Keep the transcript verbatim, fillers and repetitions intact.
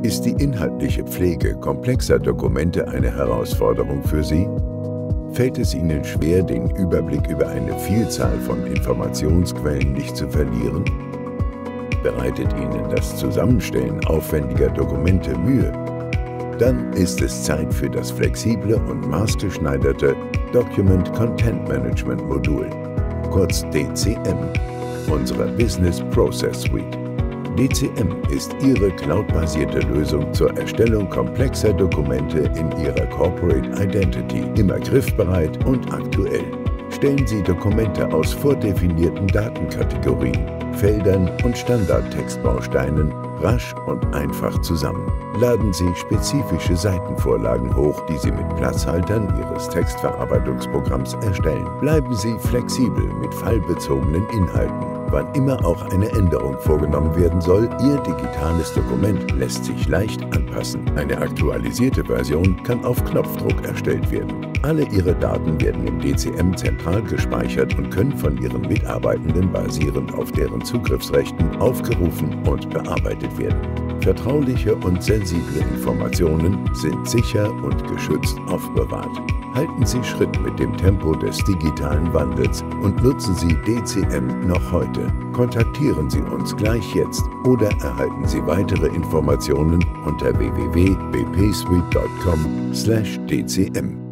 Ist die inhaltliche Pflege komplexer Dokumente eine Herausforderung für Sie? Fällt es Ihnen schwer, den Überblick über eine Vielzahl von Informationsquellen nicht zu verlieren? Bereitet Ihnen das Zusammenstellen aufwendiger Dokumente Mühe? Dann ist es Zeit für das flexible und maßgeschneiderte Document Content Management Modul, kurz D C M, unserer Business Process Suite. D C M ist Ihre cloudbasierte Lösung zur Erstellung komplexer Dokumente in Ihrer Corporate Identity, immer griffbereit und aktuell. Stellen Sie Dokumente aus vordefinierten Datenkategorien, Feldern und Standardtextbausteinen rasch und einfach zusammen. Laden Sie spezifische Seitenvorlagen hoch, die Sie mit Platzhaltern Ihres Textverarbeitungsprogramms erstellen. Bleiben Sie flexibel mit fallbezogenen Inhalten. Wann immer auch eine Änderung vorgenommen werden soll, Ihr digitales Dokument lässt sich leicht anpassen. Eine aktualisierte Version kann auf Knopfdruck erstellt werden. Alle Ihre Daten werden im D C M zentral gespeichert und können von Ihren Mitarbeitenden basierend auf deren Zugriffsrechten aufgerufen und bearbeitet werden. Vertrauliche und sensible Informationen sind sicher und geschützt aufbewahrt. Halten Sie Schritt mit dem Tempo des digitalen Wandels und nutzen Sie D C M noch heute. Kontaktieren Sie uns gleich jetzt oder erhalten Sie weitere Informationen unter w w w punkt b p suite punkt com slash d c m.